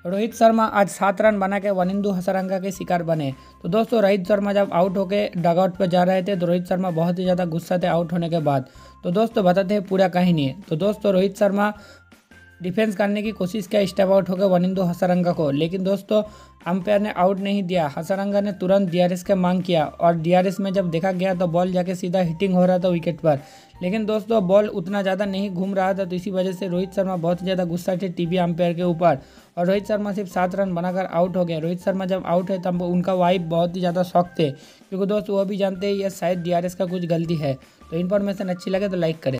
रोहित शर्मा आज 7 रन बना के वनिंदु हसरंगा के शिकार बने। तो दोस्तों रोहित शर्मा जब आउट होके डगआउट पर जा रहे थे तो रोहित शर्मा बहुत ही ज़्यादा गुस्सा थे आउट होने के बाद। तो दोस्तों बताते हैं पूरा कहानी। तो दोस्तों रोहित शर्मा डिफेंस करने की कोशिश किया स्टेप आउट होकर वनिंदु हसरंगा को, लेकिन दोस्तों अंपायर ने आउट नहीं दिया। हसरंगा ने तुरंत डीआरएस का मांग किया और डीआरएस में जब देखा गया तो बॉल जाके सीधा हिटिंग हो रहा था विकेट पर, लेकिन दोस्तों बॉल उतना ज़्यादा नहीं घूम रहा था। तो इसी वजह से रोहित शर्मा बहुत ज़्यादा गुस्सा थे टीवी अंपायर के ऊपर और रोहित शर्मा सिर्फ 7 रन बनाकर आउट हो गए। रोहित शर्मा जब आउट है तब उनका वाइफ बहुत ही ज़्यादा शॉक थे, क्योंकि दोस्तों वो भी जानते हैं ये शायद डीआरएस का कुछ गलती है। तो इन्फॉर्मेशन अच्छी लगे तो लाइक करें।